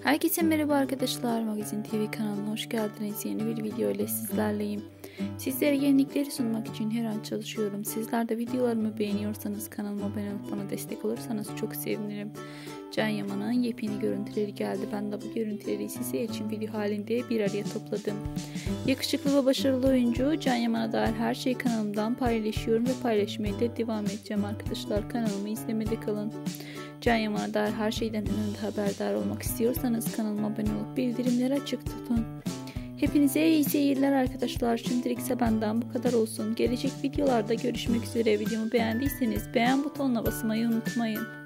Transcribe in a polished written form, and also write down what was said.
Herkese merhaba arkadaşlar, Magazin TV kanalına hoş geldiniz. Yeni bir video ile sizlerleyim. Sizlere yenilikleri sunmak için her an çalışıyorum. Sizler de videolarımı beğeniyorsanız kanalıma abone olup bana destek olursanız çok sevinirim. Can Yaman'ın yepyeni görüntüleri geldi. Ben de bu görüntüleri sizler için video halinde bir araya topladım. Yakışıklı ve başarılı oyuncu Can Yaman'a dair her şeyi kanalımdan paylaşıyorum ve paylaşmaya da devam edeceğim arkadaşlar. Kanalımı izlemede kalın. Can Yaman'a dair her şeyden önünde haberdar olmak istiyorsanız kanalıma abone olup bildirimleri açık tutun. Hepinize iyi seyirler arkadaşlar. Şimdilik ise benden bu kadar olsun. Gelecek videolarda görüşmek üzere. Videomu beğendiyseniz beğen butonuna basmayı unutmayın.